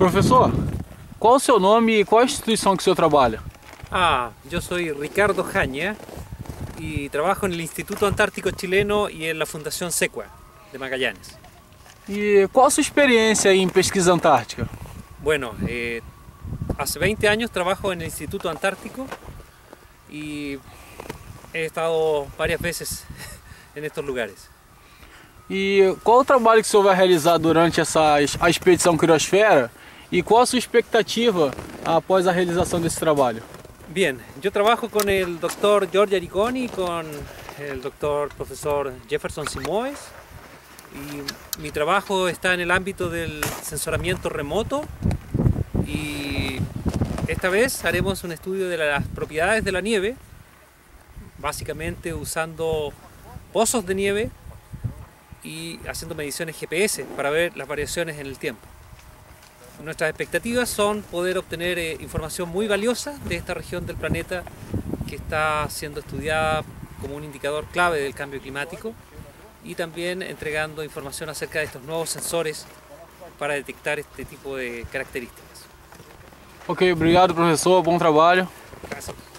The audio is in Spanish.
Professor, qual o seu nome e qual a instituição que o senhor trabalha? Yo soy Ricardo Jaña y trabajo en el Instituto Antártico Chileno y en la Fundación SECUA de Magallanes. E qual a sua experiência em pesquisa antártica? Bueno, hace 20 años trabajo en el Instituto Antártico y he estado varias veces en estos lugares. E qual o trabalho que o senhor vai realizar durante a expedição Criosfera e qual a sua expectativa após a realização desse trabalho? Bien, yo trabajo con el doctor Giorgio Ariconi y con el doctor profesor Jefferson Simoes y mi trabajo está en el ámbito del sensoramiento remoto y esta vez haremos un estudio de las propiedades de la nieve, básicamente usando pozos de nieve y haciendo mediciones GPS para ver las variaciones en el tiempo. Nuestras expectativas son poder obtener información muy valiosa de esta región del planeta que está siendo estudiada como un indicador clave del cambio climático y también entregando información acerca de estos nuevos sensores para detectar este tipo de características. Ok, obrigado, professor. Bom trabalho. Gracias.